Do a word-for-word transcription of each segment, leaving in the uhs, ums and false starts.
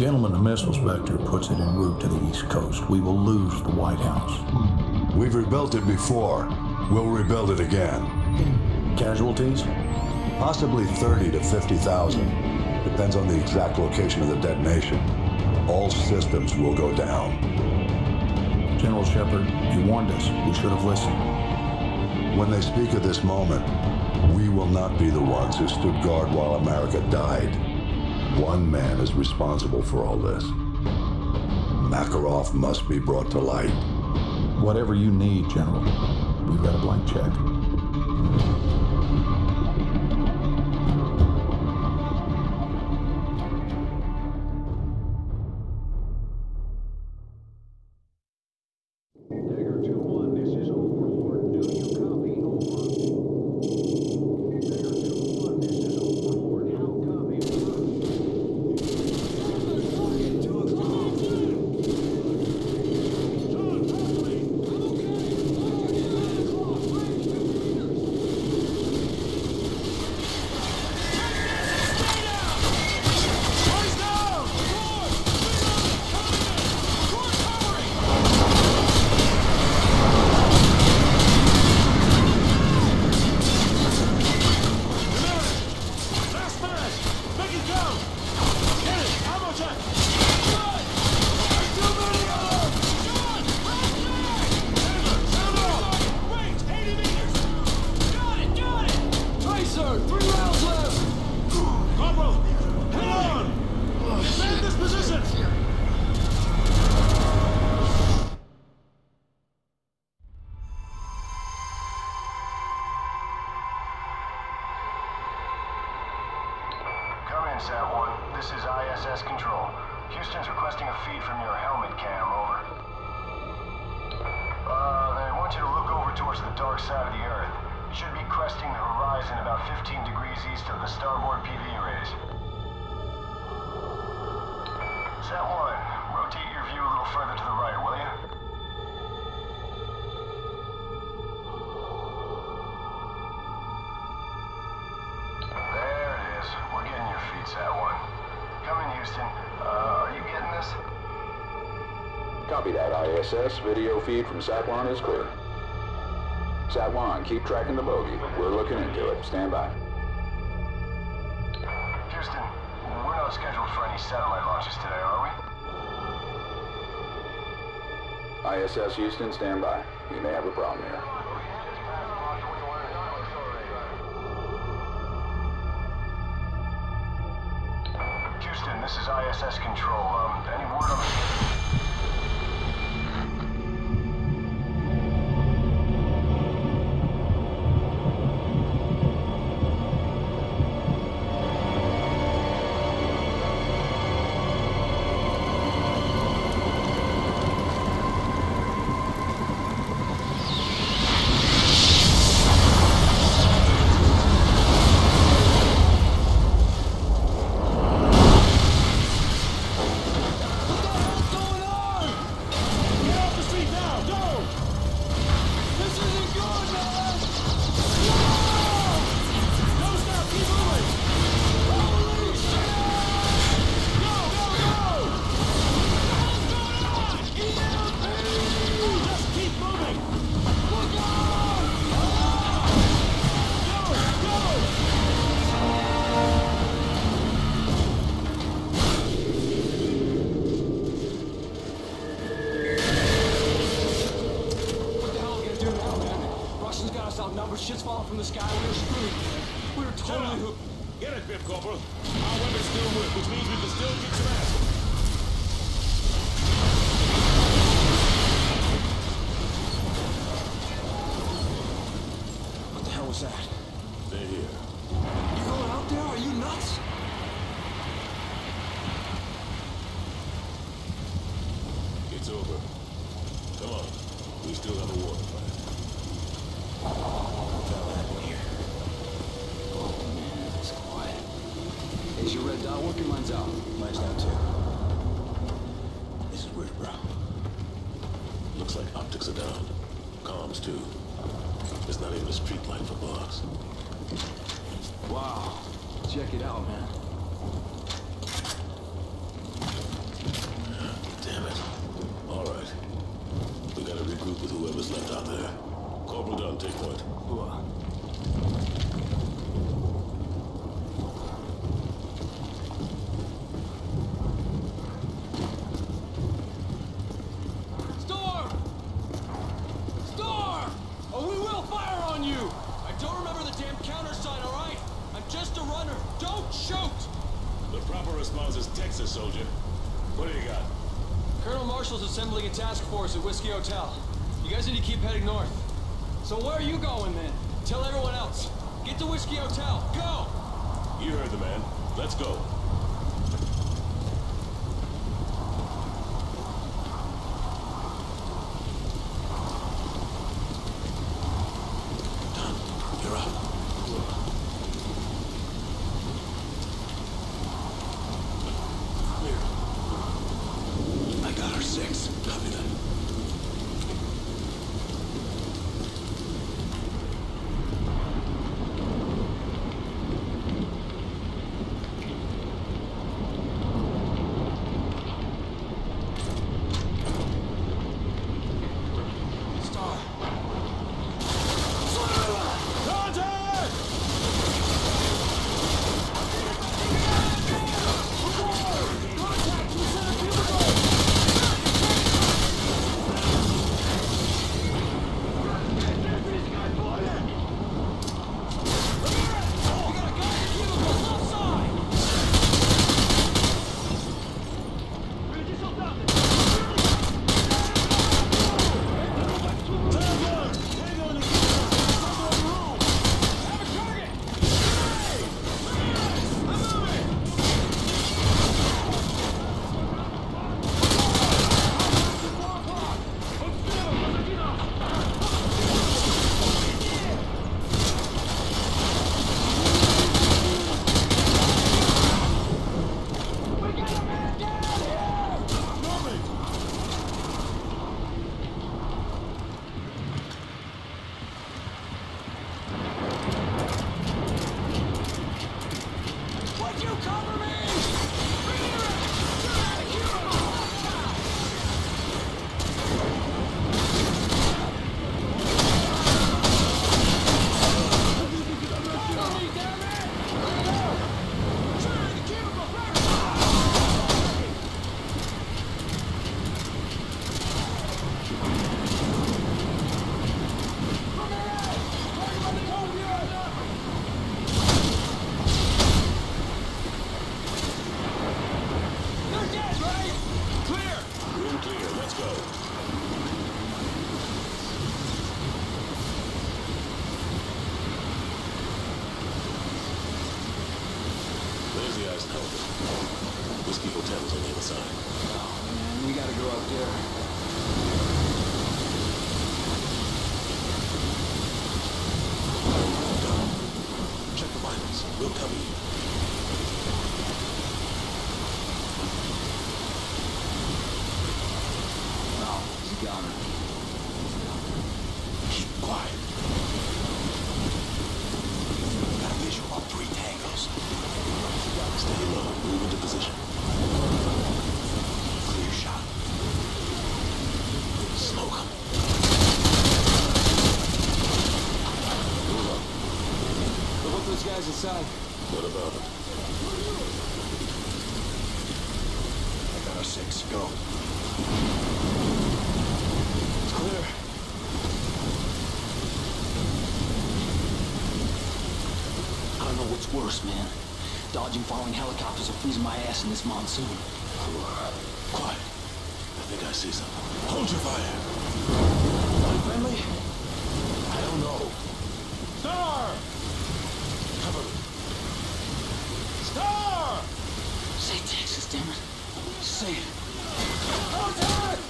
Gentlemen, the missiles vector puts it en route to the East Coast. We will lose the White House. We've rebuilt it before. We'll rebuild it again. Casualties? Possibly thirty to fifty thousand. Depends on the exact location of the detonation. All systems will go down. General Shepard, you warned us. We should have listened. When they speak of this moment, we will not be the ones who stood guard while America died. One man is responsible for all this. Makarov must be brought to light. Whatever you need, General. We've got a blank check. Sat one, this is I S S Control. Houston's requesting a feed from your helmet cam, over. Uh, they want you to look over towards the dark side of the Earth. You should be cresting the horizon about fifteen degrees east of the starboard P V rays. Sat one, rotate your view a little further to the right, will you? Sat one. Come in, Houston. Uh, are you getting this? Copy that, I S S. Video feed from Sat one is clear. Sat one, keep tracking the bogey. We're looking into it. Stand by. Houston, we're not scheduled for any satellite launches today, are we? I S S Houston, stand by. You may have a problem here. Houston, this is I S S Control. Um, any word on the... Shit's falling from the sky. We're screwed. We're totally hooked. Get it, Bib Corporal. Our weapons still work, which means we can still kick some ass. What the hell was that? They're here. You going out there? Are you nuts? It's over. Come on. We still have a war to fight. Is your red dot working? Mine's out. Mine's down too. This is weird, bro. Looks like optics are down. Comms too. There's not even a street light for blocks. Wow. Check it out, man. of us left out there. Corporal Dunn, take point. Storm! Storm! Oh, we will fire on you! I don't remember the damn countersign, all right? I'm just a runner. Don't shoot! The proper response is Texas, soldier. What do you got? Colonel Marshall's assembling a task force at Whiskey Hotel. You guys need to keep heading north. So where are you going then? Tell everyone else. Get to Whiskey Hotel. Go! You heard the man. Let's go. Done. You're up. Clear. I got our six. Copy that. Whiskey Hotel is on the other side. Oh, man, we gotta go up there. Check the vitals. We'll cover you. Oh, he's got it. Keep quiet. Got a visual on three tangos. Stay low. Move into position. Clear shot. Smoke him. Move up. But what those guys inside? What about them? I got a six. Go. It's clear. I don't know what's worse, man. Dodging falling helicopters or freezing my ass in this monsoon. Quiet. I think I see something. Hold your fire. Unfriendly? I don't know. Star! Cover me. Star! Say Texas, damn it. Say it. Contact!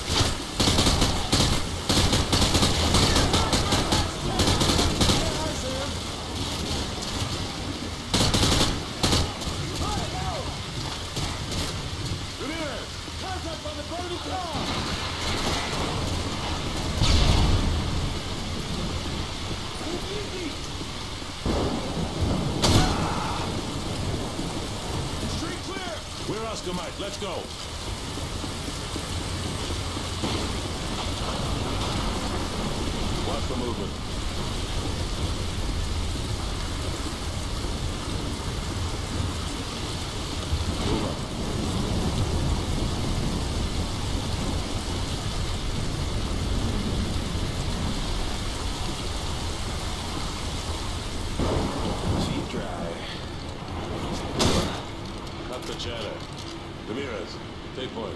We're Oscar Mike. Let's go. for movement. Move up. Feet dry. Cut the chatter. Ramirez, take point.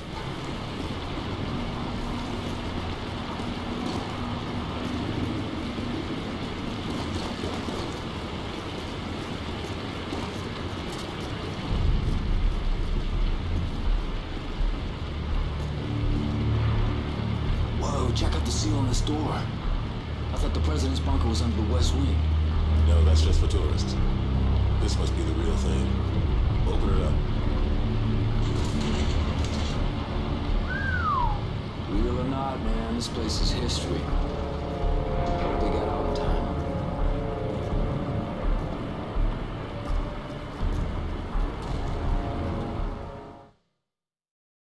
Check out the seal on this door. I thought the president's bunker was under the west wing. No, that's just for tourists. This must be the real thing. Open it up. Real or not, man, this place is history.